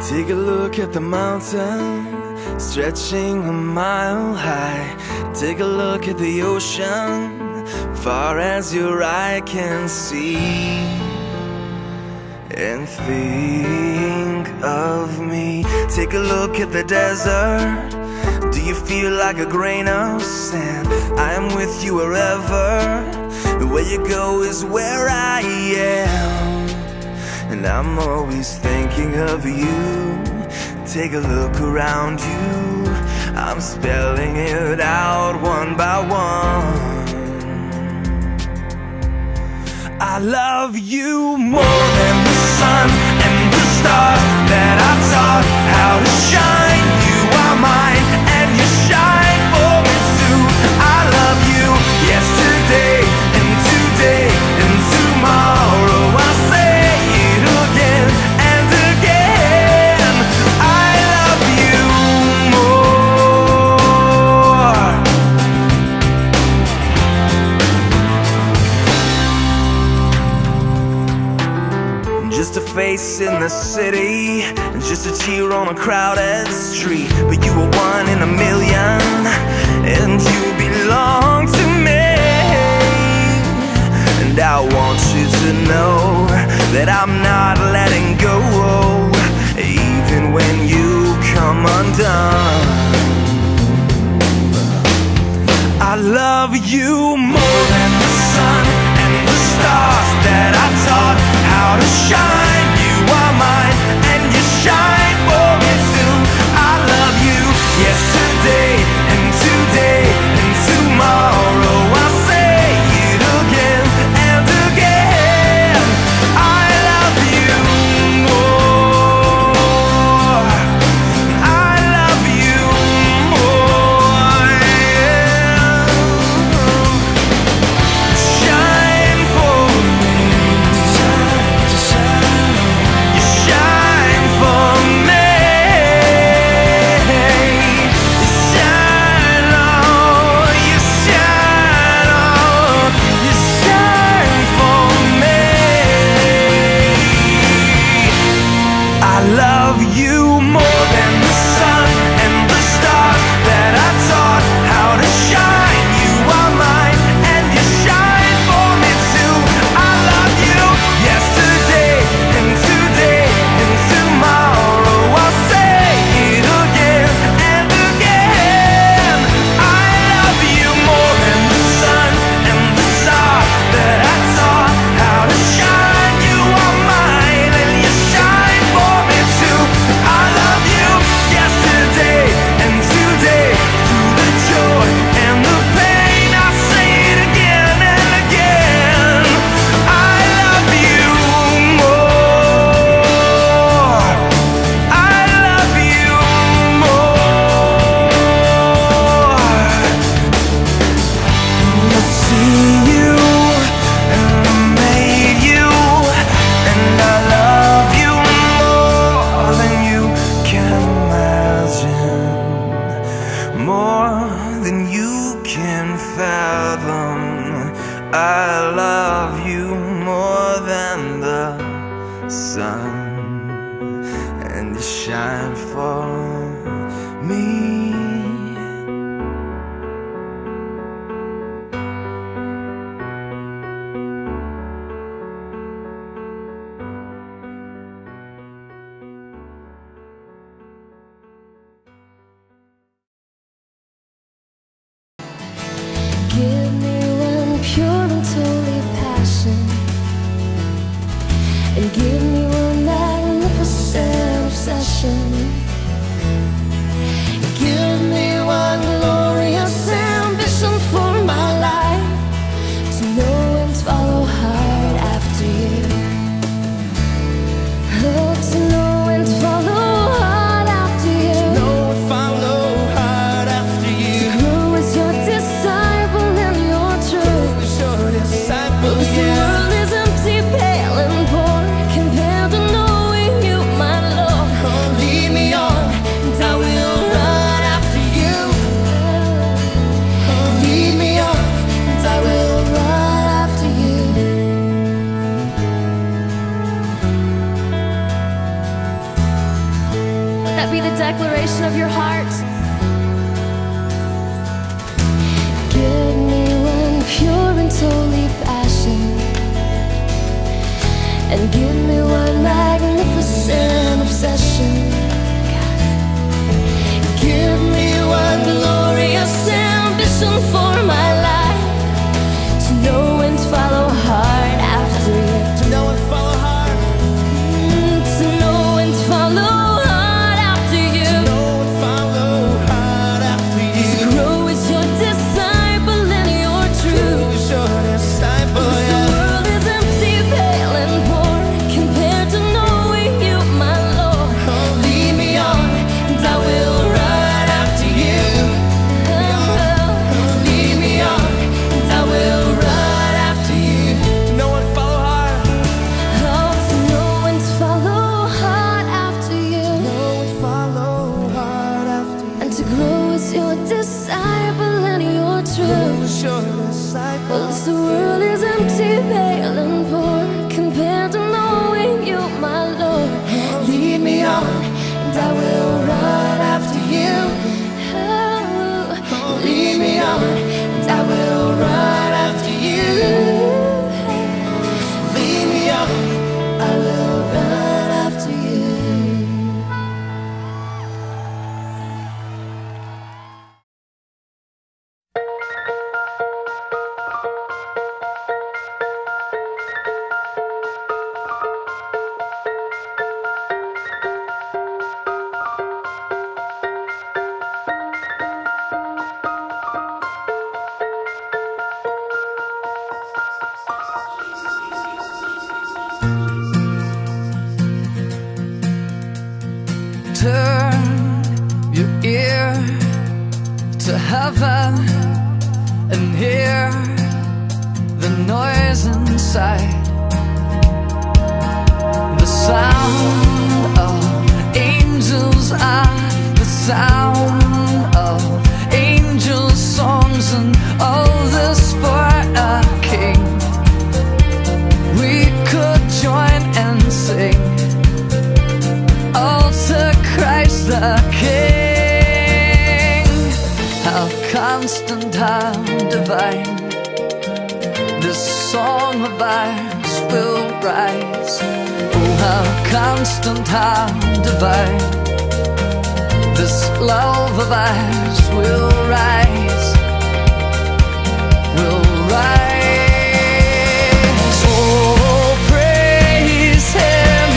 Take a look at the mountain, stretching a mile high. Take a look at the ocean, far as your eye can see. And think of me. Take a look at the desert. Do you feel like a grain of sand? I am with you wherever. Where you go is where I am. And I'm always thinking of you. Take a look around you. I'm spelling it out one by one. I love you more than the sun and the stars that I taught how to shine. You are mine and you shine for me too. I love you yesterday and today and tomorrow. I'll say it again and again. I love you more. Just a face in the city, just a tear on a crowded street. But you are one in a million, and you belong to me. And I want you to know that I'm not letting go, even when you come undone. I love you more than the sun and the stars that I taught how to shine. You are mine and you shine for me too. I love you yesterday and today and tomorrow. I'll say it again and again. I love you more. I love you more, yeah. Shine for me. You shine for me. You shine on. You shine on. You shine for me. I love you more than the sun and the stars that I taught how to shine. You are mine and you shine for me too. I love you yesterday and today and tomorrow. I'll say it again and again. I love you more than the sun and the stars that I taught how to shine. You are mine and you shine for me too. I love you yesterday and today, through the joy and the pain. I'll say it again and again. I love you more. I love you more. I see you and I made you, and I love you more than you can imagine, more than you can fathom. I love you more than the sun, and you shine for me. Give me one pure and holy passion, and give me one magnificent obsession. Give me one glorious ambition for my life, to know and follow hard after you. Oh, to know and follow hard after you. Follow hard after you. Who is your disciple and your truth? Your disciple, The world is empty, pale and poor, of your heart. Give me one pure and holy passion, and give me one magnificent obsession. Give me one glorious ambition for my life, to know and follow hard after you. To know and follow hard. To know and follow hard after you. To know and follow hard after you. To grow as your disciple in your truth. As your disciple, The yeah. world is empty, pale and poor, compared to knowing you, my Lord. Lead me on, And I will run after you. Lead me on, and I will run after you. to know and follow hard. Oh, to know and follow hard after you. Know and follow hard after you. And to grow as your disciple in your truth. As your disciple. Well, the world is empty, pale and poor, compared to knowing you, my Lord. Lead me on, and I will run after you. Oh, lead me on, and I will run after you. Lead me on. I will run after you. Turn your ear to heaven and hear the noise inside, the sound of angels and the sound of angels' songs, and all this for a king. We could join and sing all to Christ the King. How constant, how divine, this song of ours will rise. Oh, how constant, how divine, this love of ours will rise, will rise. Oh, praise Him.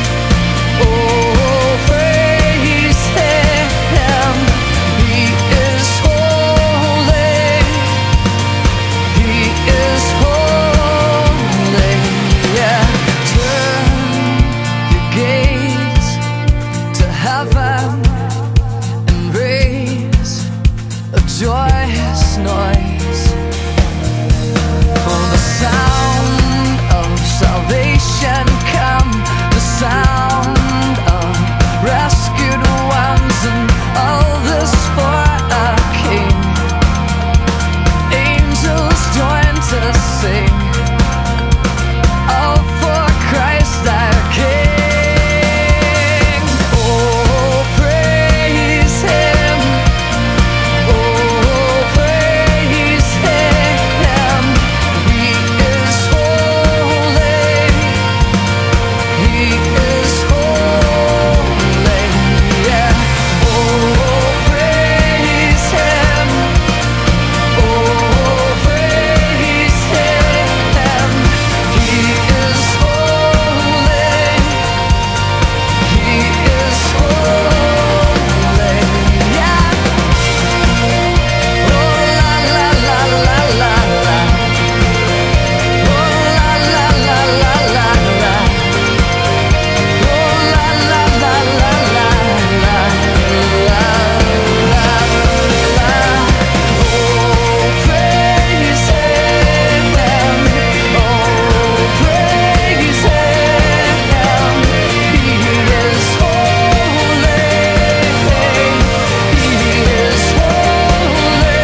Oh, praise Him. He is holy. He is holy. Yeah. Turn your gaze to heaven and raise a joyous noise. For the sound of salvation come, the sound of rescued ones, and all this for a king. Angels join to sing, all for Christ our King. Oh, praise Him. Oh, praise Him. He is holy. He is holy. Yeah. Oh, praise Him. Oh, praise Him. He is holy. He is holy. Yeah. Oh, la la la la la la. Oh, la la la la la la. Oh, la la la la la la la la. Oh, praise Him. Oh, praise Him. He is holy. He is holy.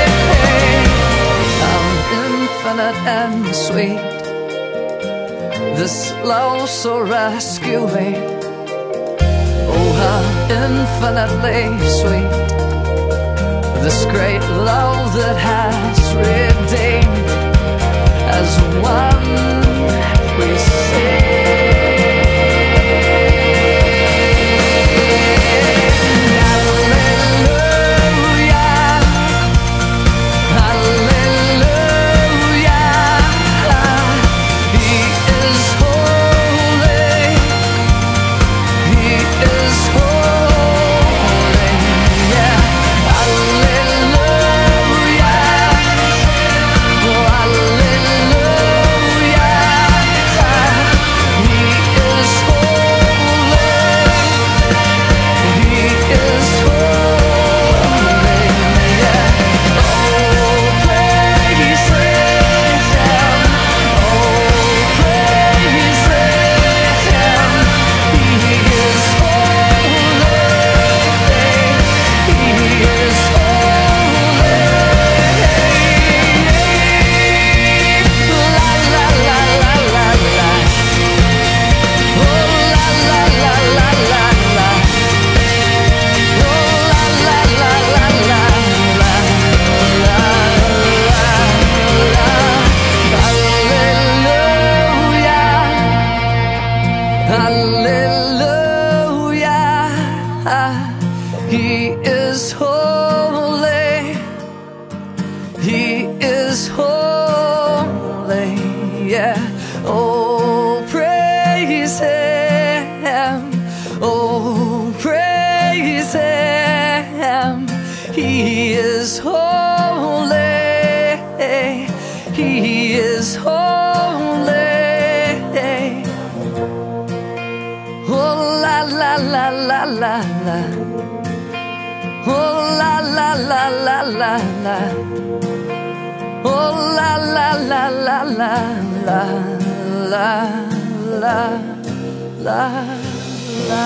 How infinite and sweet, this love so rescuing. Oh, how infinitely sweet. This great love that has redeemed as one we sing. He is holy. He is holy. Yeah. Oh, praise Him. Oh, praise Him. He is holy. He is holy. Oh, la la la la la la. Oh la la la la la la. Oh la la la la la la la la la.